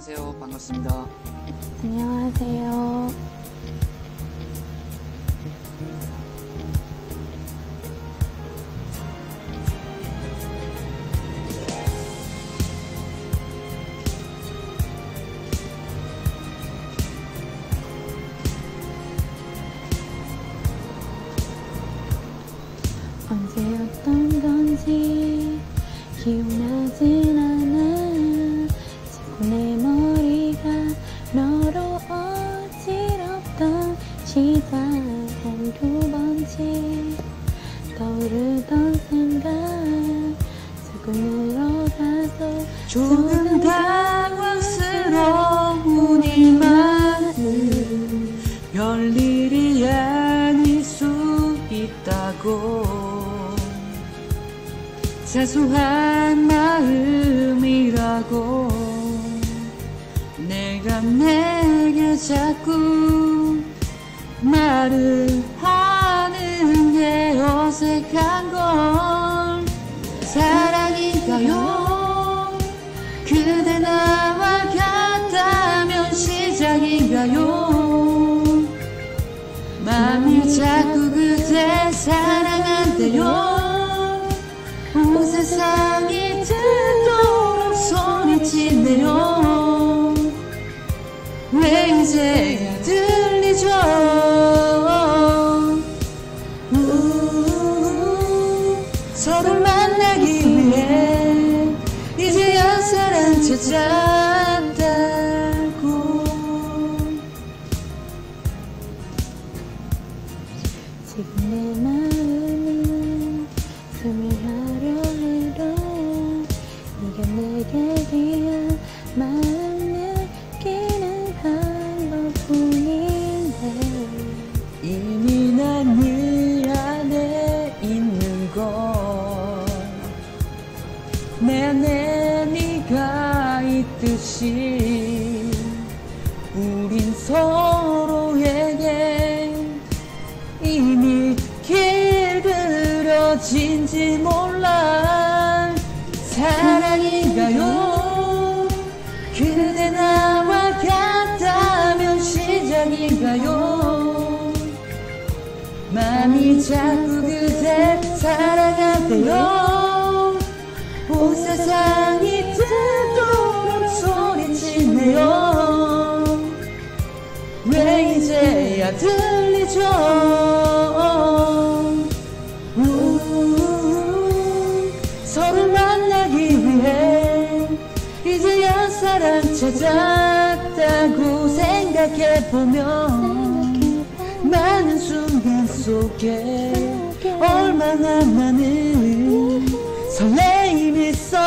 안녕하세요. 반갑습니다. 안녕하세요. 언제였던 건지 기억나진 않아. 자꾸 내 머리가 너로 어지럽던 시간 한두 번씩 떠오르던 생각 자꾸 늘어가서 조금 당황스러운 일만은 별일이 아닐 수 있다고. 사소한 마음이라고 내가 내게 자꾸 말을 하는 게 어색한 걸. 사랑인가요? 그대 나와 같다면 시작인가요? 마음이 자꾸 그대 사랑한대요. 온 세상이 듣도록 소리치네요. 왜 이제야 들리죠? 서로 만나기 위해 이제야 사랑 찾았다고. 지금 내 마음은 스며하려 해도 네가 내게 대한 마음 느끼는 방법뿐인데 이미 난 네 안에 있는 걸. 내 안에 네가 있듯이 우린 서로에게 이미 길들여진지 몰라. 사랑인가요? 그대 나와 같다면 시작인가요? 마음이 자꾸 그대 사랑한대요. 온 세상이 듣도록 소리치네요. 왜 이제야 들리죠? 서로 만나기 위해 이제야 사랑 찾았다고 생각해보면 많은 순간 속에 얼마나 많은 설레임이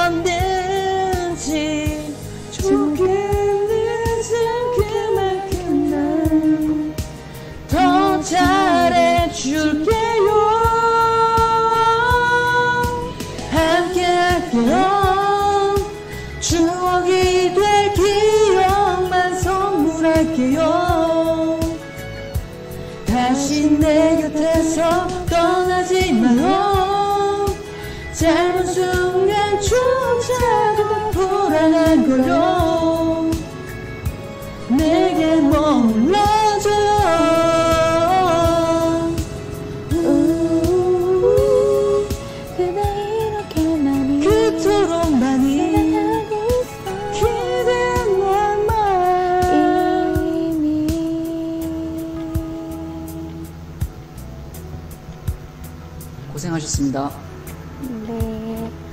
있었는지. 조금 늦은 그만큼 난 더 잘해줄게요. 함께할게요. 추억이 될 기억만 선물할게요. 다시 내 곁에서 떠나지 마요. 짧은 순간조차도 불안한 걸요. 내게 머물러줘요. 그대 이렇게 많이 그토록 많이 사랑하고 있어. 기대한 날 이미 고생하셨습니다. 네.